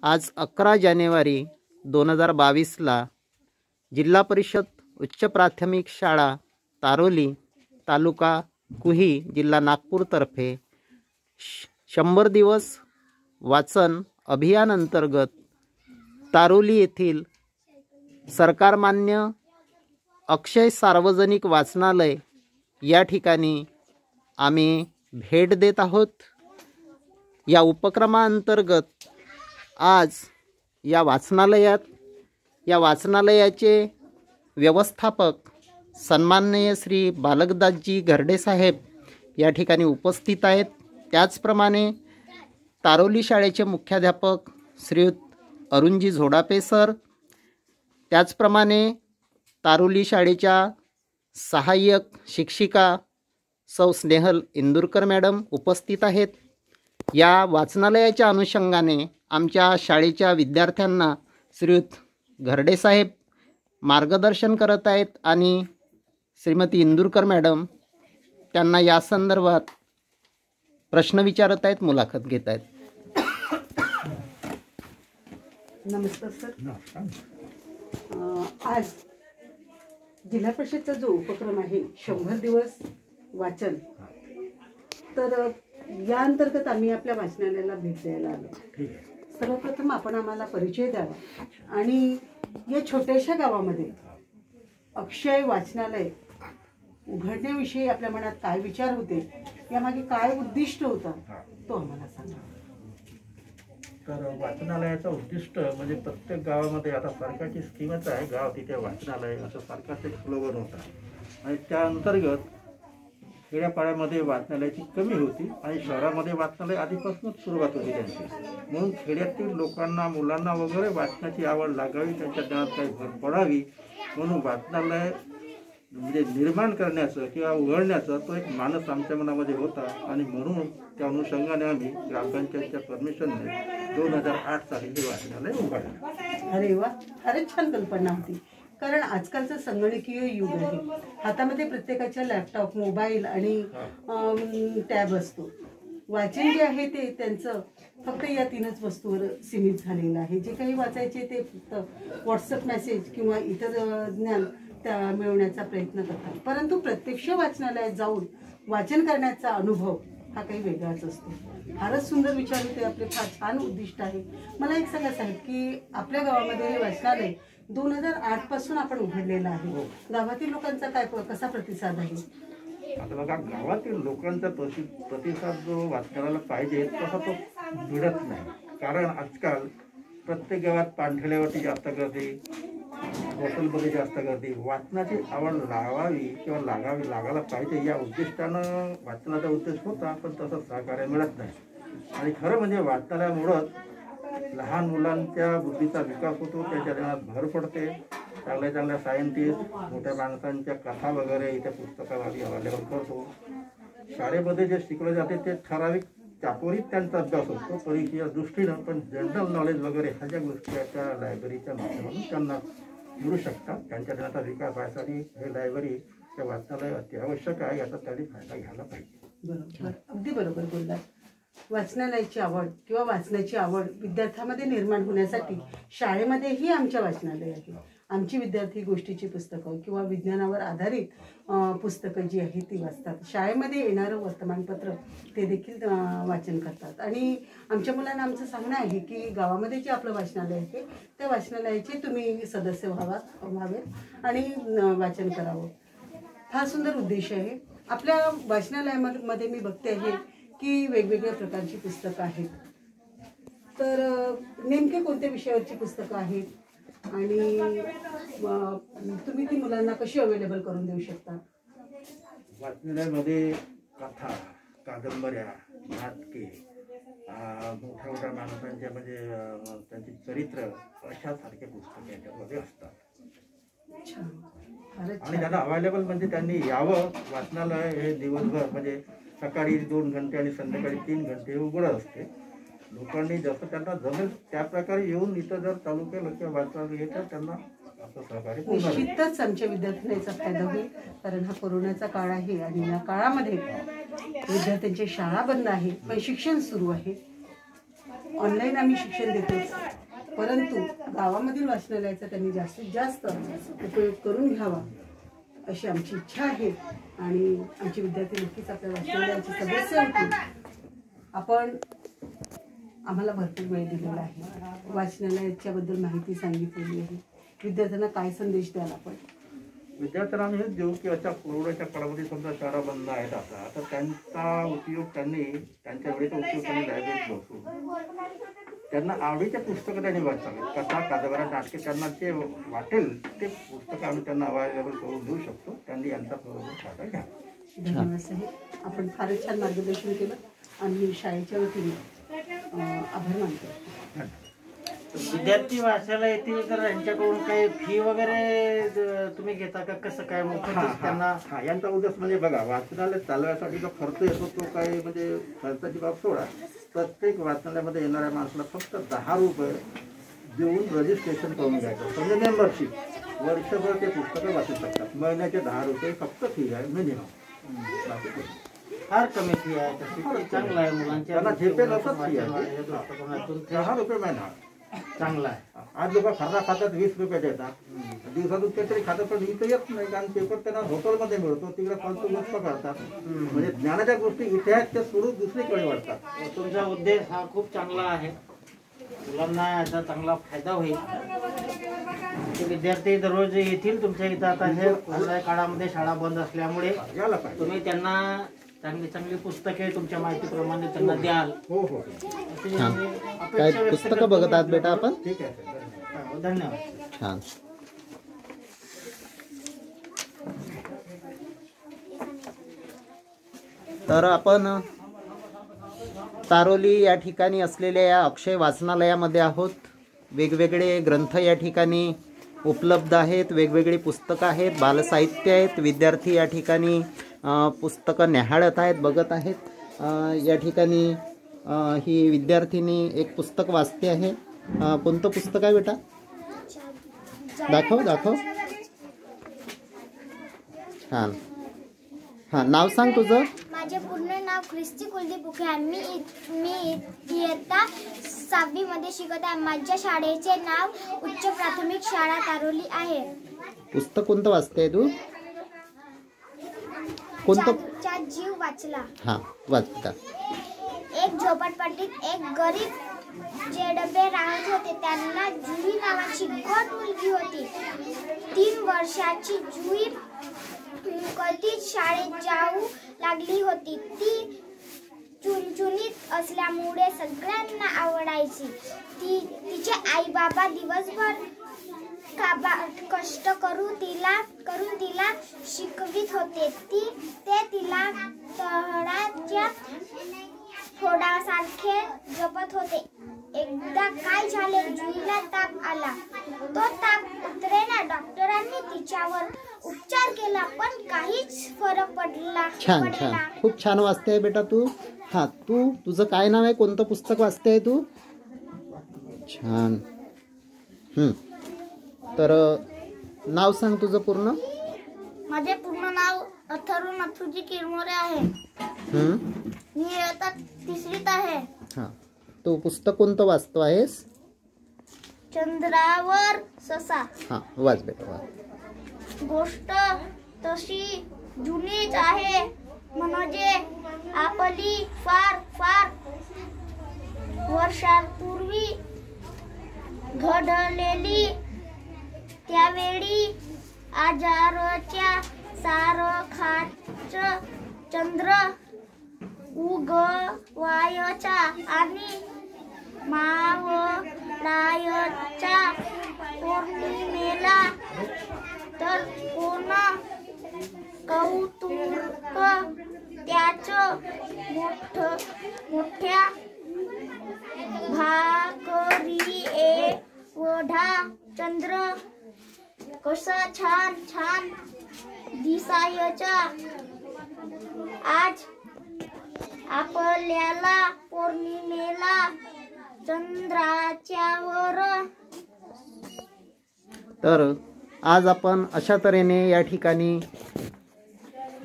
आज 11 जानेवारी 2022ला जिल्हा परिषद उच्च प्राथमिक शाळा तारोली तालुका कुही जिल्हा नागपूरतर्फे 100 दिवस वाचन अभियान अंतर्गत तारोली येथील सरकारमान्य अक्षय सार्वजनिक वाचनालय या ठिकाणी आम्ही भेट देत आहोत। या उपक्रमाअंतर्गत आज या वाचनालयाचे व्यवस्थापक सन्माननीय श्री बालकदासजी घरडे साहेब या ठिकाणी उपस्थित आहेत। त्याचप्रमाणे तारोली शाळेचे मुख्याध्यापक श्रीयुत अरुणजी झोडापे सर, त्याचप्रमाणे तारोली शाळेच्या सहाय्यक शिक्षिका सौ स्नेहल इंदुरकर मॅडम उपस्थित आहेत। या वाचनालयाच्या अनुषंगाने आमच्या शाळेच्या विद्यार्थ्यांना श्रीयुत घरडे साहेब मार्गदर्शन करत आहेत आणि श्रीमती इंदुरकर मॅडम त्यांना या संदर्भात प्रश्न विचारत आहेत, मुलाखत घेत आहेत। नमस्कार सर। आज जिल्हा परिषदचा जो उपक्रम आहे 100 दिवस वाचन, तर या अंतर्गत आम्ही आपल्या वाचनालयाला भेट द्यायला आलो। सर्वप्रथम आपण आम्हाला परिचय द्यावा आणि या छोट्याशा गावामध्ये अक्षय वाचनालय उघडण्याविषयी आपल्या मनात काय विचार होते, यामागे काय उद्दिष्ट होता, तो आम्हाला सांगा। तर वाचनालयाचं उद्दिष्ट म्हणजे प्रत्येक गावामध्ये आता सरकारची स्कीमच आहे गाव तिथे वाचनालय असं सरकारचं एक स्लोगन होता आणि त्या अंतर्गत खेड्यापाड्यामध्ये वाचनालयाची कमी होती आणि शहरामध्ये वाचनालय आधीपासूनच सुरुवात होती त्यांची, म्हणून खेड्यातील लोकांना मुलांना वगैरे वाचनाची आवड लागावी, त्यांच्या ज्ञानात काही भर पडावी म्हणून वाचनालय म्हणजे निर्माण करण्याचं किंवा उघडण्याचा तो एक मानस आमच्या मनामध्ये होता आणि म्हणून त्या अनुषंगाने आम्ही ग्रामपंचायतच्या परमिशनने 2008 साली हे वाचनालय उघडलं। अरे वा, फारच छान कल्पना होती। कारण आजकालचं संगणकीय युग आहे, हातामध्ये प्रत्येकाच्या लॅपटॉप, मोबाईल आणि टॅब असतो। वाचन जे आहे ते त्यांचं फक्त या 3च वस्तूवर सीमित झालेलं आहे। जे काही वाचायचे ते फक्त व्हॉट्सअप मेसेज किंवा इतर ज्ञान त्या मिळवण्याचा प्रयत्न करतात, परंतु प्रत्यक्ष वाचनालयात जाऊन वाचन करण्याचा अनुभव हा काही वेगळाच असतो। फारच सुंदर विचार होते आपले, फार छान उद्दिष्ट आहे। मला एक सांगा साहेब की आपल्या गावामध्ये हे वाचनालय 2008 पासून आपण उघडलेलं आहे, गावातील लोकांचा काय कसा प्रतिसाद आहे? आता बघा, गावातील लोकांचा प्रतिसाद जो वाचनालयाला पाहिजे तसा तो मिळत नाही। कारण आजकाल प्रत्येक गावात पाणथळ्यावरती जास्त गर्दी, हॉटेलमध्ये जास्त गर्दी, वाचनाची आवड लावावी किंवा लागायला पाहिजे या उद्दिष्टानं वाचनाचा उद्देश होता, पण तसं सहकार्य मिळत नाही। आणि खरं म्हणजे वाचनालयामुळं लहान मुलांच्या बुद्धीचा विकास होतो, त्याच्या ज्ञानात भर पडते, चांगल्या चांगल्या सायंटिस्ट, मोठ्या माणसांच्या कथा वगैरे इथे पुस्तकामध्ये अवेलेबल करतो। शाळेमध्ये जे शिकवले जाते ते ठराविक चापोरीत त्यांचा अभ्यास होतो परीक्षेच्या दृष्टीनं, पण जनरल नॉलेज वगैरे ह्या ज्या गोष्टी त्या लायब्ररीच्या माध्यमातून त्यांना मिळू शकतात। त्यांच्या ज्ञानाचा विकास व्हायसाठी हे लायब्ररी त्या वाचनालय अत्यावश्यक आहे, याचा त्यांनी फायदा घ्यायला पाहिजे। बरोबर, अगदी बरोबर बोललात। वाचनालयाची आवड किंवा वाचण्याची आवड विद्यार्थ्यांमध्ये निर्माण होण्यासाठी शाळेमध्येही आमच्या वाचनालय आहे। आमची विद्यार्थी गोष्टीची पुस्तकं किंवा विज्ञानावर आधारित पुस्तकं जी आहेत ती वाचतात। शाळेमध्ये येणारं वर्तमानपत्र ते देखील वाचन करतात आणि आमच्या मुलांना आमचं सांगणं आहे की गावामध्ये जे आपलं वाचनालय आहे त्या वाचनालयाचे तुम्ही सदस्य व्हावेत आणि वाचन करावं। फार सुंदर उद्देश आहे आपल्या वाचनालयामध्ये। मी बघते आहे की वेगवेगळ्या प्रकारची पुस्तकं आहेत, तर नेमके कोणत्या विषयावरची पुस्तकं आहेत आणि तुम्ही ती मुलांना कशी अवेलेबल करून देऊ शकता? वाचनालयामध्ये कथा, कादंबऱ्या, नाटके, मोठ्या मोठ्या माणसांच्या म्हणजे त्यांची चरित्र अशासारखे पुस्तके याच्यामध्ये असतात आणि त्यांना अवेलेबल म्हणजे त्यांनी यावं। वाचनालय हे दिवसभर म्हणजे सकाळी 2 घंटे आणि संध्याकाळी 3 घंटे उघडत असते। लोकांनी जसं त्यांना जमेल त्या प्रकारे येऊन इथं जर चालू केलं किंवा वाचनालय येतं त्यांना असं सहकार्य निश्चितच आमच्या विद्यार्थ्यांना याचा फायदा होईल, कारण हा कोरोनाचा काळ आहे आणि या काळामध्ये विद्यार्थ्यांची शाळा बंद आहे पण शिक्षण सुरू आहे। ऑनलाईन आम्ही शिक्षण देतोच, परंतु गावामधील वाचनालयाचा त्यांनी जास्तीत जास्त उपयोग करून घ्यावा अशी आमची इच्छा आहे. आणि आमचे विद्यार्थी नक्कीच आपल्या वाचनालयाचे सदस्य होतील. आपण आम्हाला भरपूर वेळ दिलेला आहे, वाचनालयाच्याबद्दल माहिती सांगितलेली आहे. विद्यार्थ्यांना काय संदेश द्याल आपण? विद्यार्थ्यांना हेच देऊ की आता कोरोनाच्या काळामध्ये समजा शाळा बंद आहेत आता तर त्यांचा उपयोग त्यांनी त्यांच्या वेळेचा उपयोग त्यांनी लायब्ररीत बसून त्यांना आवडीचे पुस्तकं त्यांनी वाचावे. कथा, कादंबऱ्या, नाटके त्यांना जे वाटेल ते पुस्तकं आम्ही त्यांना अवेलेबल करून देऊ शकतो. त्यांनी यांचा फायदा घ्या. धन्यवाद साहेब, आपण फारच छान मार्गदर्शन केलं आणि शाळेच्या वतीने आभार मानतो. विद्यार्थी वाचायला येतील तर यांच्याकडून काही फी वगैरे तुम्ही घेता का? कसं काय मोफतच त्यांना? यांचा उद्देश म्हणजे बघा, वाचनालय चालवण्यासाठी जो खर्च येतो तो काही म्हणजे खर्चाची बाब सोडा, प्रत्येक वाचनालयामध्ये येणाऱ्या माणसाला फक्त 10 रुपये देऊन रजिस्ट्रेशन करून घ्यायचं. म्हणजे मेंबरशिप वर्षभर ते पुस्तकं वाचू शकतात. महिन्याचे 10 रुपये फक्त फी आहे मिनिमम. फार कमी फी आहे तशी. चांगलं आहे मुलांच्या 10 रुपये महिना चांगला आहे. आज लोक खाता खातात 20 रुपये देतात, दिवसातून काहीतरी खातात, पण इथं येत नाही कारण पेपर त्यांना हॉटेलमध्ये मिळतो, तिकडे फालतू गोष्ट करतात. म्हणजे ज्ञानाच्या गोष्टी इथे आहेत त्या सोडून दुसरीकडे वाढतात. तुमचा उद्देश हा खूप चांगला आहे, मुलांना याचा चांगला फायदा होईल. ते विद्यार्थी दररोज येतील तुमच्या इथं. आता हे कोरोना काळामध्ये शाळा बंद असल्यामुळे याला पाहिजे. तुम्ही त्यांना चांगली चांगली पुस्तके तुमच्या माहितीप्रमाणे त्यांना द्याल. हो हो अशी छान. अपेक्षा काय व्यक्त पुस्तकं करतो. बघत आहात बेटा आपण? ठीक आहे सर. धन्यवाद. छान. तर आपण तारोली या ठिकाणी असलेल्या या अक्षय वाचनालयामध्ये आहोत. वेगवेगळे ग्रंथ या ठिकाणी उपलब्ध आहेत, वेगवेगळी पुस्तकं आहेत, बालसाहित्य आहेत. विद्यार्थी या ठिकाणी पुस्तकं न्याहाळत आहेत, बघत आहेत. या ठिकाणी ही विद्यार्थिनी एक पुस्तक वाचते आहे. कोणतं पुस्तक आहे बेटा? दाखव दाखव. छान. हां, नाव सांग तुझं. माझे पूर्ण नाव ख्रिस्ती कुलदीप बुके आहे. मी इयत्ता 6वी मध्ये शिकत आहे. माझ्या शाळेचे नाव उच्च प्राथमिक शाळा तारोली आहे. पुस्तक कोणतं वाचते तू? कोणतं? चा जीव वाचला. हां, वाच बेटा. एक झोपडपट्टीत एक गरीब जेडबे राहत होते. त्यांना जुई नावाची गोड मुलगी होती. 3 वर्षाची जुई कधीच शाळेत जाऊ लागली होती. ती चुणचुणीत असल्यामुळे सगळ्यांना आवडायची. तिचे आई बाबा दिवसभर कष्ट करून तिला शिकवित होते. ते तिला तळाच्या फोडासारखे जपत होते. एकदा काय झाले, जुईला ताप आला. तो ताप उतरेना. डॉक्टरांनी तिच्यावर उपचार केला पण काहीच फरक पडला. छान छान. खूप छान वाचते बेटा तू. हां, तुझं काय नाव आहे? कोणतं पुस्तक वाचते आहे तू? छान. तर नाव सांग तुझं पूर्ण. माझे पूर्ण नाव अथर्व नथुजी किरमोरे आहे. मी इयत्ता 3रीत आहे. हां, तू पुस्तक कोणतं वाचतो आहेस? चंद्रावर ससा. हां, वाच बेटा वाच. गोष्ट तशी जुनीच आहे, म्हणजे आपली फार फार वर्षांपूर्वी घडलेली. त्यावेळी आजाराच्या सारखाच चंद्र उगवायचा आणि मावळायचा. पौर्णिमेला तर कोण कौतुक त्याचं मोठ्या भाकरी एवढा चंद्र कसा छान छान दिसायचा. आज आपल्याला पौर्णिमेला चंद्राच्या वर. तर आज आपण अशा तऱ्हेने या ठिकाणी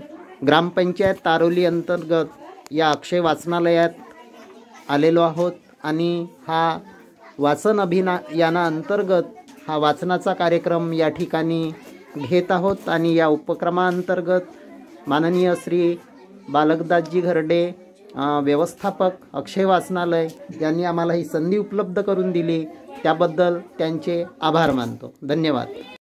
ग्रामपंचायत तारोली अंतर्गत या अक्षय वाचनालयात आलेलो आहोत आणि हा वाचन अभियानाअंतर्गत हा वाचनाचा कार्यक्रम या ठिकाणी घेत आहोत आणि या उपक्रमाअंतर्गत माननीय श्री बालकदासजी घरडे व्यवस्थापक अक्षय वाचनालय यांनी आम्हाला ही संधी उपलब्ध करून दिली, त्याबद्दल त्यांचे आभार मानतो. धन्यवाद.